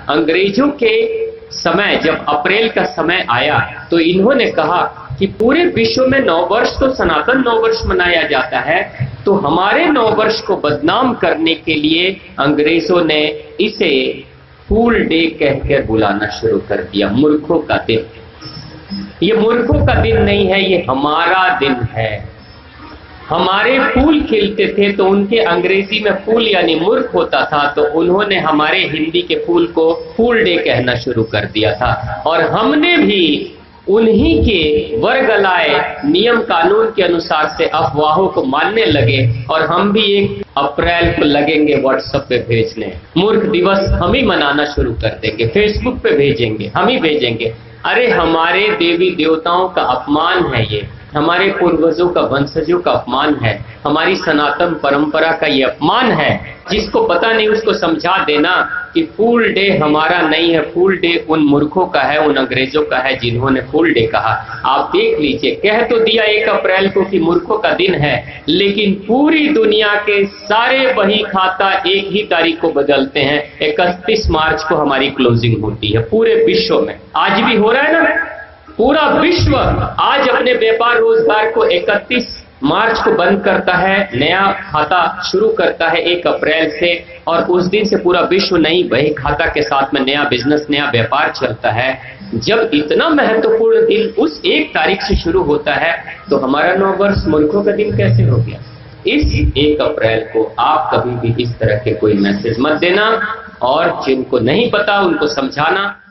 अंग्रेजों के समय जब अप्रैल का समय आया तो इन्होंने कहा कि पूरे विश्व में नववर्ष तो सनातन नववर्ष मनाया जाता है, तो हमारे नववर्ष को बदनाम करने के लिए अंग्रेजों ने इसे फूल डे कहकर बुलाना शुरू कर दिया। मूर्खों का दिन। ये मूर्खों का दिन नहीं है, ये हमारा दिन है। हमारे फूल खिलते थे तो उनके अंग्रेजी में फूल यानी मूर्ख होता था, तो उन्होंने हमारे हिंदी के फूल को फूल डे कहना शुरू कर दिया था। और हमने भी उन्हीं के वर्गलाए नियम कानून के अनुसार से अफवाहों को मानने लगे और हम भी 1 अप्रैल को लगेंगे व्हाट्सएप पे भेजने। मूर्ख दिवस हम ही मनाना शुरू कर देंगे, फेसबुक पे भेजेंगे, हम ही भेजेंगे। अरे हमारे देवी देवताओं का अपमान है, ये हमारे पूर्वजों का, वंशजों का अपमान है, हमारी सनातन परंपरा का ये अपमान है। जिसको पता नहीं उसको समझा देना कि फूल डे हमारा नहीं है, फूल डे उन मूर्खों का है, उन अंग्रेजों का है जिन्होंने फूल डे कहा। आप देख लीजिए, कह तो दिया 1 अप्रैल को कि मूर्खों का दिन है, लेकिन पूरी दुनिया के सारे बही खाता एक ही तारीख को बदलते हैं। 31 मार्च को हमारी क्लोजिंग होती है पूरे विश्व में। आज भी हो रहा है ना, पूरा विश्व आज अपने व्यापार रोजगार को 31 मार्च को बंद करता है, नया खाता शुरू करता है 1 अप्रैल से, और उस दिन से पूरा विश्व नई बही खाता के साथ में नया बिजनेस, नया व्यापार चलता है। जब इतना महत्वपूर्ण दिन उस 1 तारीख से शुरू होता है, तो हमारा नववर्ष मूर्खों का दिन कैसे हो गया? इस 1 अप्रैल को आप कभी भी इस तरह के कोई मैसेज मत देना, और जिनको नहीं पता उनको समझाना।